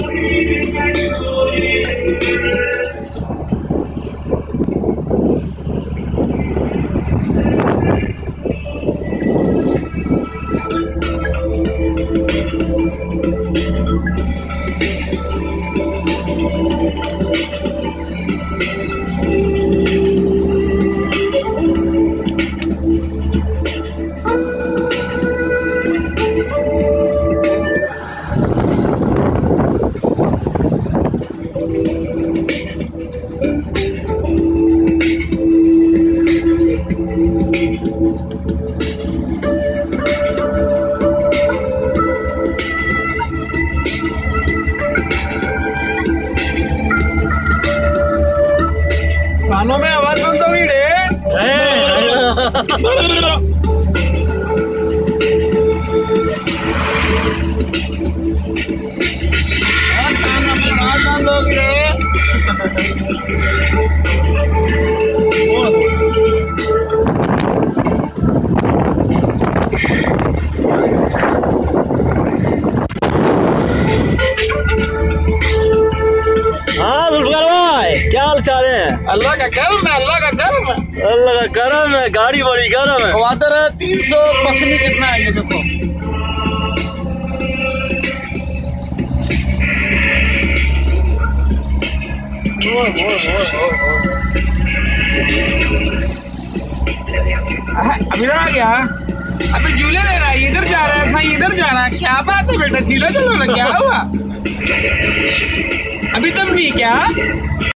कानों में आवाज बंद होगी रे। हाँ जुल्फकार भाई, क्या हाल चाल है? अल्लाह का करम है, अल्लाह का करम है, अल्लाह का करम है। गाड़ी बड़ी गर्म है। वादर 300 पसंद कितना है ये देखो। अभी आ गया, अभी झूले ले रहा है, इधर जा रहा है, सही इधर जा रहा है। क्या बात है बेटा, सीधा चलो ना, क्या हुआ? अभी तब नहीं क्या?